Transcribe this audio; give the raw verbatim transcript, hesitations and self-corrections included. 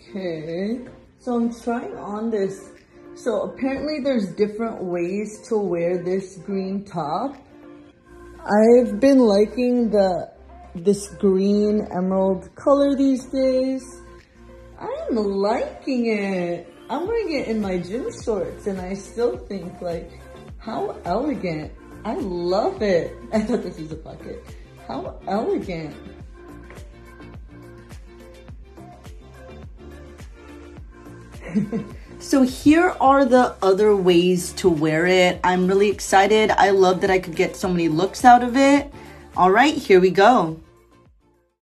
Okay, so I'm trying on this. So apparently there's different ways to wear this green top. I've been liking the this green emerald color these days. I'm liking it. I'm wearing it in my gym shorts and I still think like, how elegant. I love it. I thought this was a pocket. How elegant. So here are the other ways to wear it. I'm really excited. I love that I could get so many looks out of it. All right, here we go.